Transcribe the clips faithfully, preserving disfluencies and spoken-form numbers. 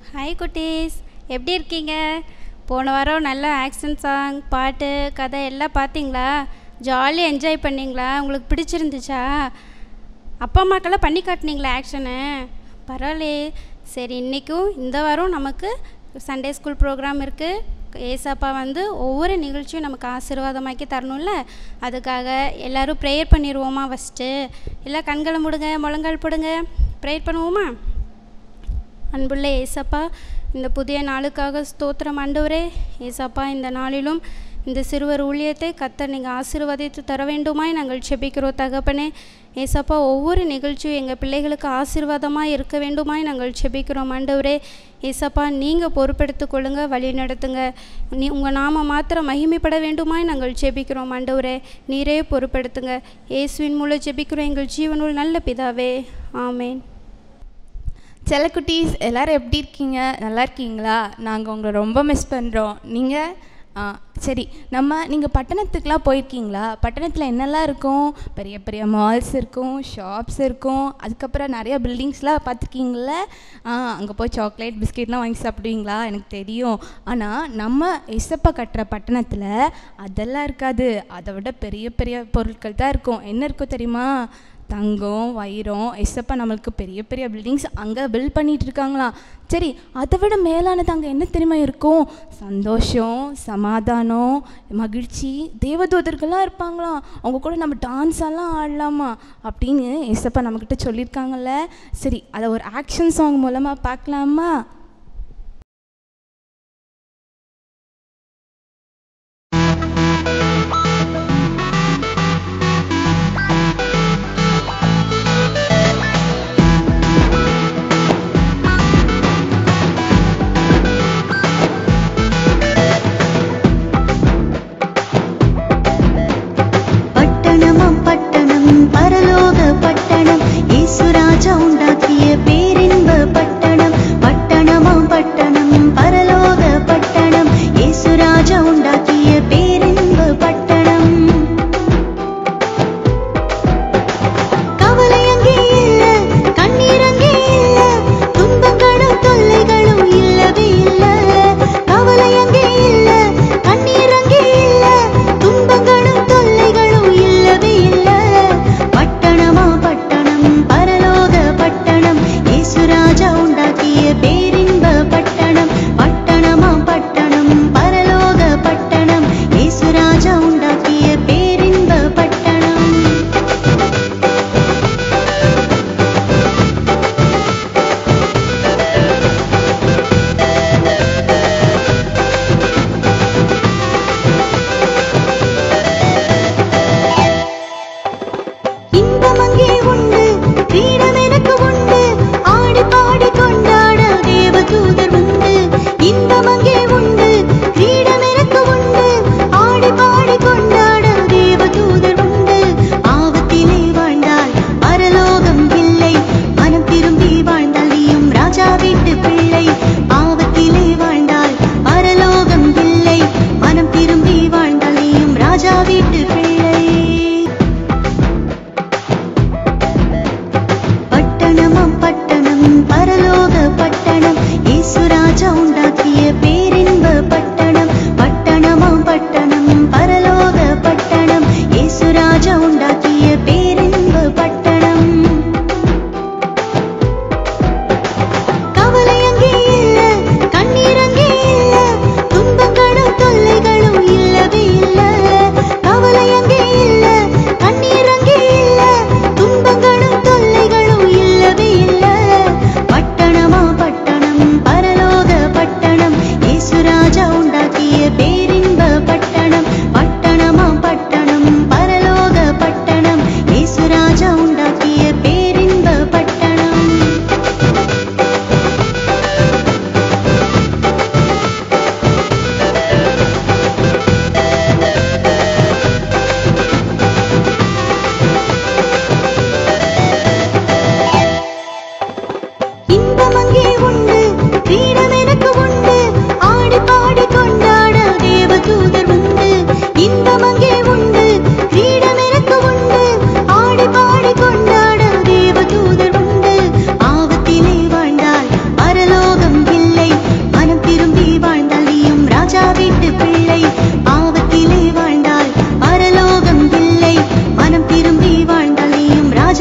Hi குட்டீஸ், எப்படி இருக்கீங்க? போன வாரம் நல்ல ஆக்ஷன் சாங், பாட்டு, கதை எல்லாம் பார்த்தீங்களா? ஜாலியாக என்ஜாய் பண்ணிங்களா? உங்களுக்கு பிடிச்சிருந்துச்சா? அப்பா அம்மாக்கெல்லாம் பண்ணி காட்டினீங்களா ஆக்ஷனு? பரவாயில்லையே. சரி, இன்றைக்கும் இந்த வாரம் நமக்கு சண்டே ஸ்கூல் ப்ரோக்ராம் இருக்குது. ஏசப்பா வந்து ஒவ்வொரு நிகழ்ச்சியும் நமக்கு ஆசீர்வாதமாக்கி தரணும்ல, அதுக்காக எல்லோரும் ப்ரேயர் பண்ணிடுவோமா? ஃபஸ்ட்டு எல்லாம் கண்களை மூடுங்க, முழங்கால் போடுங்க, ப்ரேயர் பண்ணுவோமா? அன்புள்ள ஏசப்பா, இந்த புதிய நாளுக்காக ஸ்தோத்திரம் ஆண்டவரே. ஏசப்பா, இந்த நாளிலும் இந்த சிறுவர் ஊழியத்தை கர்த்தர் நீங்கள் ஆசீர்வதித்து தர வேண்டுமாய் நாங்கள் செபிக்கிறோம் தகப்பனே. ஏசப்பா, ஒவ்வொரு நிகழ்ச்சியும் எங்கள் பிள்ளைகளுக்கு ஆசீர்வாதமாக இருக்க வேண்டுமாய் நாங்கள் செபிக்கிறோம் ஆண்டவரே. ஏசப்பா, நீங்கள் பொறுப்பெடுத்து கொள்ளுங்க, வழி நடத்துங்க. நீ உங்கள் நாம மாத்திரம் மகிமைப்பட வேண்டுமாய் நாங்கள் செபிக்கிறோம் ஆண்டவரே. நீரே பொறுப்பெடுத்துங்க. இயேசுவின் மூலம் செபிக்கிறோம் எங்கள் ஜீவனுள் நல்ல பிதாவே, ஆமேன். செல்ல குட்டீஸ், எல்லோரும் எப்படி இருக்கீங்க? நல்லா இருக்கீங்களா? நாங்கள் உங்களை ரொம்ப மிஸ் பண்ணுறோம். நீங்கள் ஆ சரி, நம்ம நீங்கள் பட்டணத்துக்கெலாம் போயிருக்கீங்களா? பட்டணத்தில் என்னெல்லாம் இருக்கும்? பெரிய பெரிய மால்ஸ் இருக்கும், ஷாப்ஸ் இருக்கும், அதுக்கப்புறம் நிறைய பில்டிங்ஸ்லாம் பார்த்துருக்கீங்கள? ஆ அங்கே போய் சாக்லேட் பிஸ்கெட்லாம் வாங்கி சாப்பிடுவீங்களா? எனக்கு தெரியும். ஆனால் நம்ம ஏசப்பா கட்டுற பட்டணத்தில் அதெல்லாம் இருக்காது. அதை விட பெரிய பெரிய பொருட்கள் தான் இருக்கும். என்ன இருக்கும் தெரியுமா? தங்கம், வைரம். ஏசப்பா நம்மளுக்கு பெரிய பெரிய பில்டிங்ஸ் அங்கே பில்ட் பண்ணிகிட்டு இருக்காங்களாம். சரி, அதை விட மேலானது அங்கே என்ன தெரியுமா இருக்கும்? சந்தோஷம், சமாதானம், மகிழ்ச்சி. தேவதூதர்கள்லாம் இருப்பாங்களாம். அவங்க கூட நம்ம டான்ஸெல்லாம் ஆடலாமா அப்படின்னு ஏசப்பா நம்மக்கிட்ட சொல்லியிருக்காங்கல்ல. சரி, அதை ஒரு ஆக்ஷன் சாங் மூலமாக பார்க்கலாமா?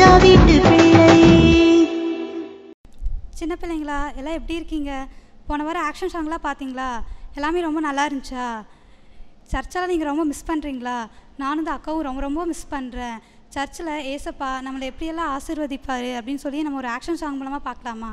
ராஜா வீட்டு பிள்ளை. சின்ன பிள்ளைங்களா எல்லாம் எப்படி இருக்கீங்க? போன வாரம் ஆக்ஷன் சாங்லாம் பார்த்தீங்களா? எல்லாமே ரொம்ப நல்லா இருந்துச்சா? சர்ச்செல்லாம் நீங்கள் ரொம்ப மிஸ் பண்ணுறீங்களா? நானும் தான் அக்காவும் ரொம்ப ரொம்ப மிஸ் பண்ணுறேன். சர்ச்சில் ஏசப்பா நம்மளை எப்படியெல்லாம் ஆசீர்வதிப்பார் அப்படின்னு சொல்லி நம்ம ஒரு ஆக்ஷன் சாங் மூலமாக பார்க்கலாமா?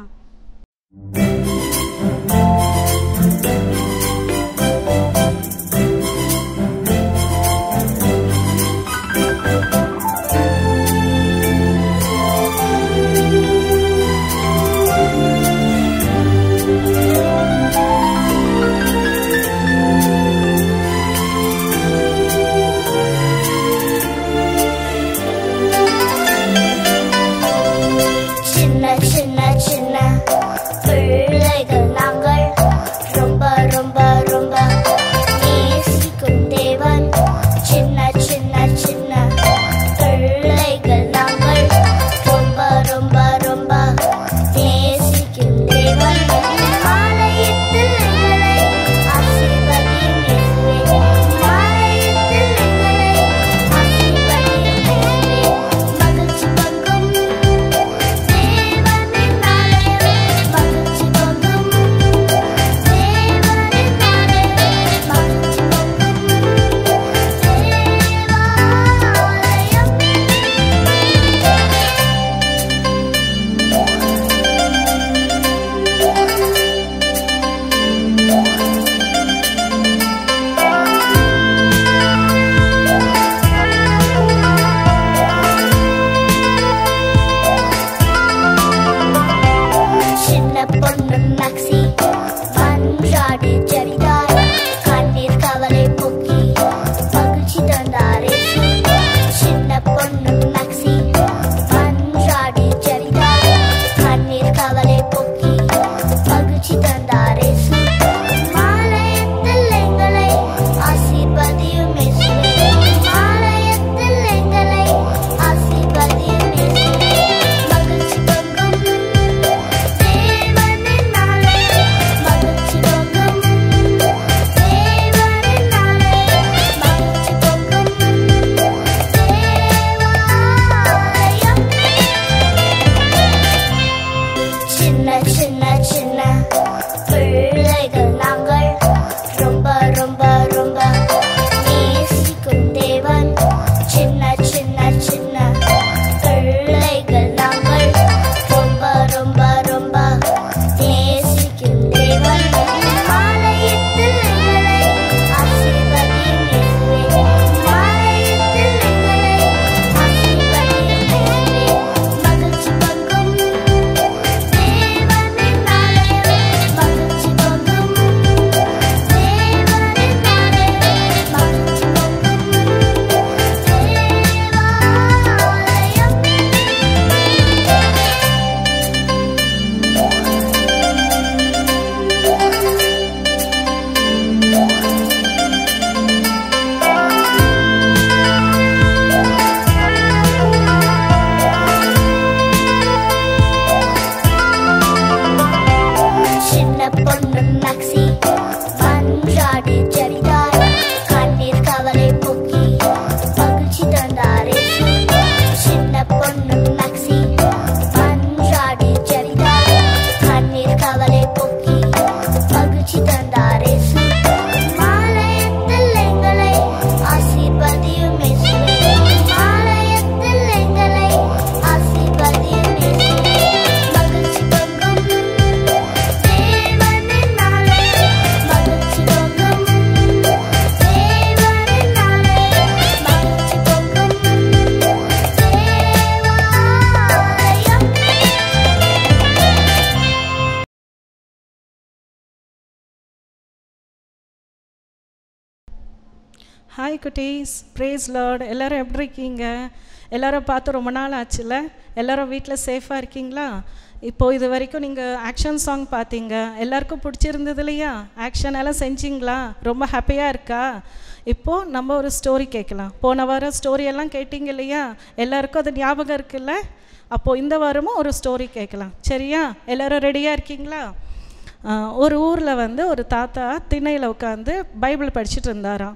ஹாய் குட்டீஸ், ப்ரேஸ் லார்ட். எல்லோரும் எப்படி இருக்கீங்க? எல்லோரும் பார்த்து ரொம்ப நாள் ஆச்சுல்ல? எல்லோரும் வீட்டில் சேஃபாக இருக்கீங்களா? இப்போது இது வரைக்கும் நீங்கள் ஆக்ஷன் சாங் பார்த்தீங்க, எல்லாருக்கும் பிடிச்சிருந்தது இல்லையா? ஆக்ஷன் எல்லாம் செஞ்சிங்களா? ரொம்ப ஹாப்பியாக இருக்கா? இப்போது நம்ம ஒரு ஸ்டோரி கேட்கலாம். போன வாரம் ஸ்டோரியெல்லாம் கேட்டிங்க இல்லையா? எல்லாருக்கும் அது ஞாபகம் இருக்குல்ல? அப்போது இந்த வாரமும் ஒரு ஸ்டோரி கேட்கலாம். சரியா? எல்லோரும் ரெடியாக இருக்கீங்களா? ஒரு ஊரில் வந்து ஒரு தாத்தா திண்ணையில் உட்காந்து பைபிள் படிச்சுட்டு இருந்தாராம்.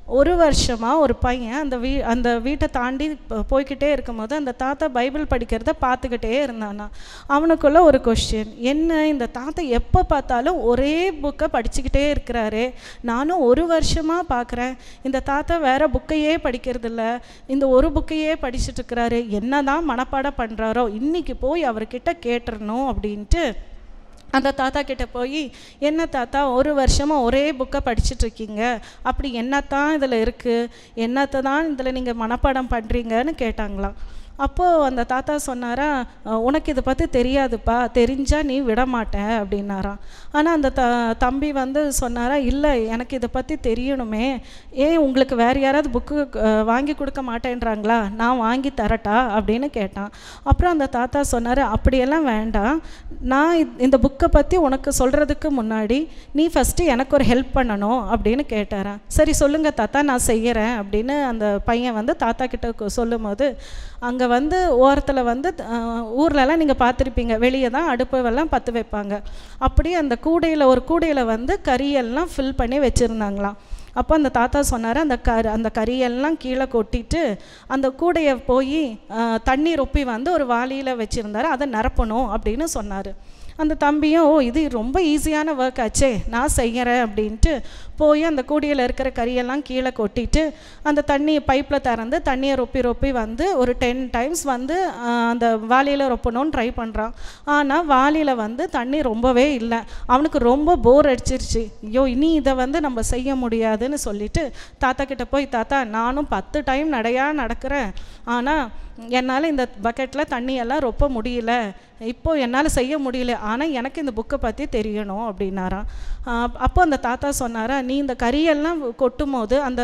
ஒரு வருஷமாக ஒரு பையன் அந்த வீ அந்த வீட்டை தாண்டி போய்கிட்டே இருக்கும்போது அந்த தாத்தா பைபிள் படிக்கிறத பார்த்துக்கிட்டே இருந்தானா. அவனுக்குள்ள ஒரு கொஸ்டின், என்ன இந்த தாத்தா எப்போ பார்த்தாலும் ஒரே புக்கை படிச்சுக்கிட்டே இருக்கிறாரு, நானும் ஒரு வருஷமாக பார்க்குறேன் இந்த தாத்தா வேறு புக்கையே படிக்கிறதில்ல, இந்த ஒரு புக்கையே படிச்சுட்டு இருக்கிறாரு, என்ன தான் மனப்பாடம் பண்ணுறாரோ, இன்றைக்கி போய் அவர்கிட்ட கேட்டுறணும் அப்படின்ட்டு அந்த தாத்தா கிட்ட போய், என்ன தாத்தா ஒரு வருஷமாக ஒரே புக்கை படிச்சுட்ருக்கீங்க, அப்படி என்னத்தான் இதில் இருக்குது, என்னத்தை தான் இதில் நீங்கள் மனப்பாடம் பண்ணுறீங்கன்னு கேட்டாங்களாம். அப்போது அந்த தாத்தா சொன்னாரா, உனக்கு இதை பற்றி தெரியாதுப்பா, தெரிஞ்சால் நீ விட மாட்டேன் அப்படின்னாராம். ஆனால் அந்த த தம்பி வந்து சொன்னாரா, இல்லை எனக்கு இதை பற்றி தெரியணுமே, ஏன் உங்களுக்கு வேறு யாராவது புக்கு வாங்கி கொடுக்க மாட்டேன்றாங்களா, நான் வாங்கி தரட்டா அப்படின்னு கேட்டான். அப்புறம் அந்த தாத்தா சொன்னார், அப்படியெல்லாம் வேண்டாம், நான் இந்த புக்கை பற்றி உனக்கு சொல்கிறதுக்கு முன்னாடி நீ ஃபஸ்ட்டு எனக்கு ஒரு ஹெல்ப் பண்ணணும் அப்படின்னு கேட்டாரான். சரி சொல்லுங்கள் தாத்தா, நான் செய்கிறேன் அப்படின்னு அந்த பையன் வந்து தாத்தா கிட்ட சொல்லும் போது, அங்கே வந்து ஓரத்தில் வந்து ஊர்லலாம் நீங்கள் பார்த்துருப்பீங்க, வெளியே தான் அடுப்பெல்லாம் பற்ற வைப்பாங்க. அப்படி அந்த கூடையில் ஒரு கூடையில் வந்து கறியெல்லாம் ஃபில் பண்ணி வச்சுருந்தாங்களாம். அப்போ அந்த தாத்தா சொன்னார், அந்த க அந்த கறியெல்லாம் கீழே கொட்டிட்டு அந்த கூடையை போய் தண்ணி ரொப்பி வந்து ஒரு வாளியில் வச்சுருந்தாரு, அதை நிரப்பணும் அப்படின்னு சொன்னார். அந்த தம்பியும், ஓ இது ரொம்ப ஈஸியான ஒர்க் ஆச்சே, நான் செய்கிறேன் அப்படின்ட்டு போய் அந்த கூடையில் இருக்கிற கறியெல்லாம் கீழே கொட்டிட்டு அந்த தண்ணியை பைப்பில் திறந்து தண்ணியை ரொப்பி ரொப்பி வந்து ஒரு டென் டைம்ஸ் வந்து அந்த வாளியில் ரொப்பணும்னு ட்ரை பண்ணுறான். ஆனால் வாளியில் வந்து தண்ணி ரொம்பவே இல்லை. அவனுக்கு ரொம்ப போர் அடிச்சிருச்சு. ஐயோ இனி இதை வந்து நம்ம செய்ய முடியாதுன்னு சொல்லிட்டு தாத்தா கிட்ட போய், தாத்தா நானும் பத்து டைம் நடையாக நடக்கிறேன், ஆனால் என்னால் இந்த பக்கெட்டில் தண்ணியெல்லாம் ரொப்ப முடியல, இப்போது என்னால் செய்ய முடியல, ஆனால் எனக்கு இந்த புக்கை பற்றி தெரியணும் அப்படின்னாராம். அப்போ அந்த தாத்தா சொன்னாரா, நீ இந்த கறியெல்லாம் கொட்டும் போது அந்த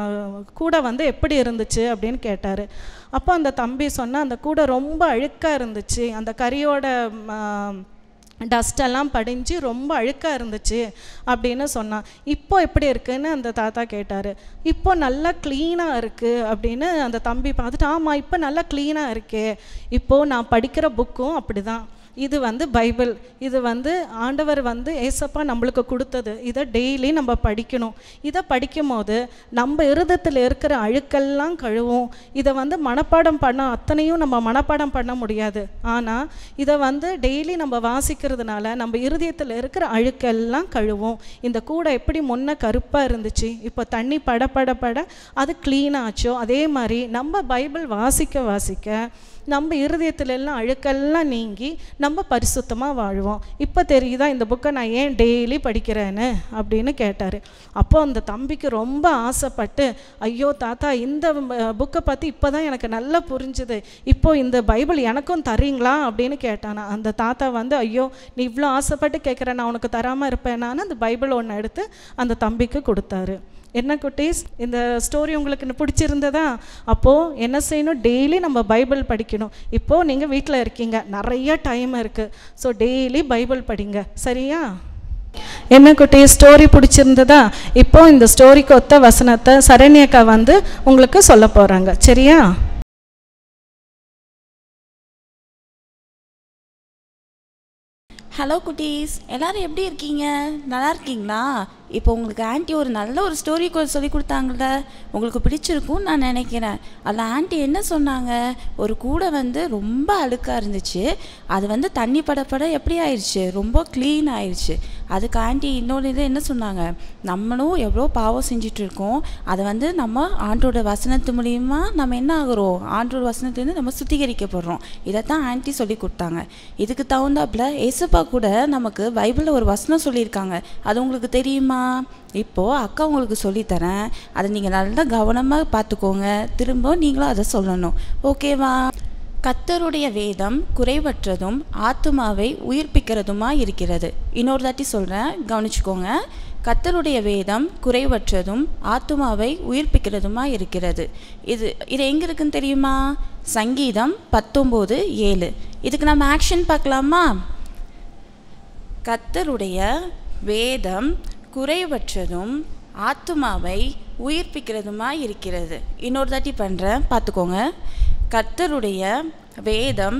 கூடை வந்து எப்படி இருந்துச்சு அப்படின்னு கேட்டார். அப்போ அந்த தம்பி சொன்னால், அந்த கூடை ரொம்ப அழுக்காக இருந்துச்சு, அந்த கறியோட டஸ்டெல்லாம் படிஞ்சு ரொம்ப அழுக்காக இருந்துச்சு அப்படின்னு சொன்னான். இப்போ எப்படி இருக்குன்னு அந்த தாத்தா கேட்டார். இப்போ நல்லா க்ளீனாக இருக்குது அப்படின்னு அந்த தம்பி பார்த்துட்டு, ஆமாம் இப்போ நல்லா க்ளீனாக இருக்கே, இப்போது நான் படிக்கிற புக்கும் அப்படி தான், இது வந்து பைபிள், இது வந்து ஆண்டவர் வந்து ஏசப்பா நம்மளுக்கு கொடுத்தது, இதை டெய்லி நம்ம படிக்கணும், இதை படிக்கும் போது நம்ம இருதயத்தில் இருக்கிற அழுக்கெல்லாம் கழுவும். இதை வந்து மனப்பாடம் பண்ண அத்தனையும் நம்ம மனப்பாடம் பண்ண முடியாது, ஆனால் இதை வந்து டெய்லி நம்ம வாசிக்கிறதுனால நம்ம இருதயத்தில் இருக்கிற அழுக்கெல்லாம் கழுவும். இந்த கூடை எப்படி முன்ன கருப்பாக இருந்துச்சு, இப்போ தண்ணி பட பட பட அது க்ளீன் ஆச்சோ, அதே மாதிரி நம்ம பைபிள் வாசிக்க வாசிக்க நம்ம இருதயத்துல எல்லாம் அழுக்கெல்லாம் நீங்கி நம்ம பரிசுத்தமாக வாழ்வோம். இப்போ தெரியுதா இந்த புக்கை நான் ஏன் டெய்லி படிக்கிறேன்னு அப்படின்னு கேட்டார். அப்போ அந்த தம்பிக்கு ரொம்ப ஆசைப்பட்டு, ஐயோ தாத்தா இந்த புக்கை பற்றி இப்போ தான் எனக்கு நல்லா புரிஞ்சுது, இப்போது இந்த பைபிள் எனக்கும் தரீங்களா அப்படின்னு கேட்டானா. அந்த தாத்தா வந்து, ஐயோ நீ இவ்வளோ ஆசைப்பட்டு கேட்குற, நான் உனக்கு தராமல் இருப்பேனான்னு அந்த பைபிள் ஒன்று எடுத்து அந்த தம்பிக்கு கொடுத்தாரு. என்ன குட்டீஸ், இந்த ஸ்டோரி உங்களுக்கு பிடிச்சிருந்ததா? அப்போது என்ன செய்யணும், டெய்லி நம்ம பைபிள் படிக்கணும். இப்போது நீங்கள் வீட்டில் இருக்கீங்க, நிறைய டைம் இருக்குது, ஸோ டெய்லி பைபிள் படிங்க, சரியா? என்ன குட்டீஸ், ஸ்டோரி பிடிச்சிருந்ததா? இப்போது இந்த ஸ்டோரிக்கு ஒத்த வசனத்தை சரண்யக்கா வந்து உங்களுக்கு சொல்ல போகிறாங்க, சரியா? ஹலோ குட்டீஸ், எல்லோரும் எப்படி இருக்கீங்க? நல்லா இருக்கீங்களா? இப்போ உங்களுக்கு ஆண்டி ஒரு நல்ல ஒரு ஸ்டோரி சொல்லி கொடுத்தாங்கள்ல, உங்களுக்கு பிடிச்சிருக்கும்னு நான் நினைக்கிறேன். அதில் ஆண்டி என்ன சொன்னாங்க, ஒரு கூடை வந்து ரொம்ப அழுக்காக இருந்துச்சு, அது வந்து தண்ணி படப்பட எப்படி ஆயிடுச்சு, ரொம்ப க்ளீன் ஆயிடுச்சு. அதுக்கு ஆண்டி இன்னொன்று இது என்ன சொன்னாங்க, நம்மளும் எவ்வளோ பாவம் செஞ்சிட்ருக்கோம், அதை வந்து நம்ம ஆண்டோட வசனத்து மூலிமா நம்ம என்ன ஆகிறோம், ஆண்டோட வசனத்துலேருந்து நம்ம சுத்திகரிக்கப்படுறோம். இதைத்தான் ஆண்டி சொல்லி கொடுத்தாங்க. இதுக்கு தகுந்தாப்புல ஏசப்பா கூட நமக்கு பைபிளில் ஒரு வசனம் சொல்லியிருக்காங்க, அது உங்களுக்கு தெரியுமா? இப்போது அக்கா உங்களுக்கு சொல்லித்தரேன், அதை நீங்கள் நல்லா கவனமாக பார்த்துக்கோங்க, திரும்ப நீங்களும் அதை சொல்லணும், ஓகேவா? கர்த்தருடைய வேதம் குறைவற்றதும் ஆத்துமாவை உயிர்ப்பிக்கிறதுமா இருக்கிறது. இன்னொரு தாட்டி சொல்கிறேன், கவனிச்சுக்கோங்க. கர்த்தருடைய வேதம் குறைவற்றதும் ஆத்துமாவை உயிர்ப்பிக்கிறதுமா இருக்கிறது. இது இது எங்கே இருக்குன்னு தெரியுமா? சங்கீதம் பத்தொம்போது ஏழு. இதுக்கு நம்ம ஆக்ஷன் பார்க்கலாமா? கர்த்தருடைய வேதம் குறைவற்றதும் ஆத்துமாவை உயிர்ப்பிக்கிறதுமா இருக்கிறது. இன்னொரு தாட்டி பண்ணுறேன், பார்த்துக்கோங்க. கர்த்தருடைய வேதம்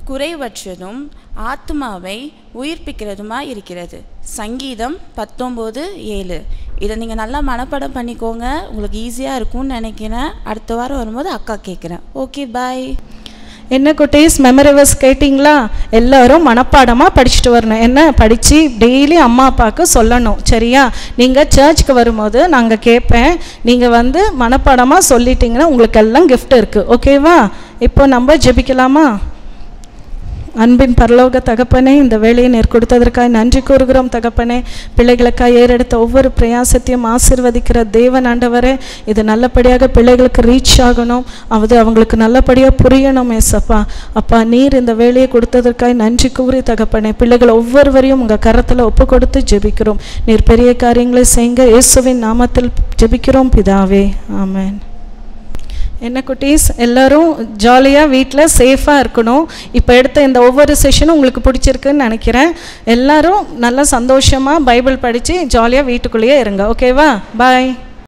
குறைவற்றதும் ஆத்மாவை உயிர்ப்பிக்கிறதுமாக இருக்கிறது. சங்கீதம் பத்தொம்போது ஏழு. இதை நீங்கள் நல்லா மனப்பாடம் பண்ணிக்கோங்க, உங்களுக்கு ஈஸியாக இருக்கும்னு நினைக்கிறேன். அடுத்த வாரம் வரும்போது அக்கா கேட்குறேன். Okay, bye. என்ன குட்டீஸ், மெமரிவர்ஸ் கேட்டிங்களா? எல்லோரும் மனப்பாடமாக படிச்சுட்டு வரணும். என்ன படித்து டெய்லி அம்மா அப்பாவுக்கு சொல்லணும், சரியா? நீங்கள் சர்ச்சுக்கு வரும்போது நாங்கள் கேட்பேன், நீங்கள் வந்து மனப்பாடமாக சொல்லிட்டீங்கன்னா உங்களுக்கு எல்லாம் கிஃப்ட் இருக்குது, ஓகேவா? இப்போ நம்ம ஜெபிக்கலாமா? அன்பின் பரலோக தகப்பனே, இந்த வேலையை நேர் கொடுத்ததற்காக நன்றி கூறுகிறோம் தகப்பனே. பிள்ளைகளுக்காக ஏறெடுத்த ஒவ்வொரு பிரயாசத்தையும் ஆசீர்வதிக்கிற தேவன் ஆண்டவரே, இது நல்லபடியாக பிள்ளைகளுக்கு ரீச் ஆகணும், அது அவங்களுக்கு நல்லபடியாக புரியணும் ஏசப்பா. அப்பா, நீர் இந்த வேலையை கொடுத்ததற்காக நன்றி கூறி தகப்பனே, பிள்ளைகள் ஒவ்வொருவரையும் உங்கள் கரத்தில் ஒப்பு கொடுத்து ஜெபிக்கிறோம். நீர் பெரிய காரியங்களை செய்யுங்க, இயேசுவின் நாமத்தில் ஜெபிக்கிறோம் பிதாவே, ஆமென். என்ன குட்டீஸ், எல்லோரும் ஜாலியாக வீட்டில் சேஃபாக இருக்கணும். இப்போ எடுத்த இந்த ஒவ்வொரு செஷனும் உங்களுக்கு பிடிச்சிருக்குன்னு நினைக்கிறேன். எல்லோரும் நல்லா சந்தோஷமாக பைபிள் படித்து ஜாலியாக வீட்டுக்குள்ளேயே இருங்க, ஓகேவா? பாய்.